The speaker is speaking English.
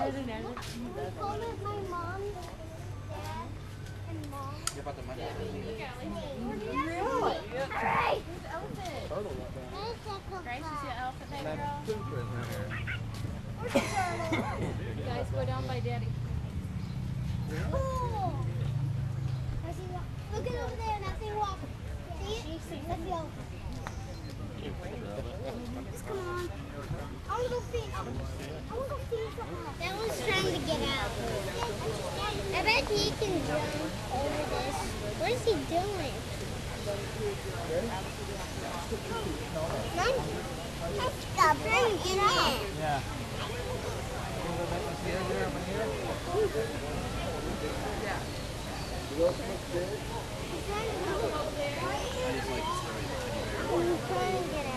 call it my mom, dad, and mom. Really? Alright. Turtle right there. Grace, you see an elephant there, That's girl? two right here. Where's the turtle? Guys, go down by Daddy. Cool. I see one. Look at over there, that thing walk. See it? That's the elephant. Just come on. I want to go feed. I want to go feed something else. That one's trying to get out. I bet he can jump over this. What is he doing? Mom, let's go. Trying to get out. Yeah. He's trying to get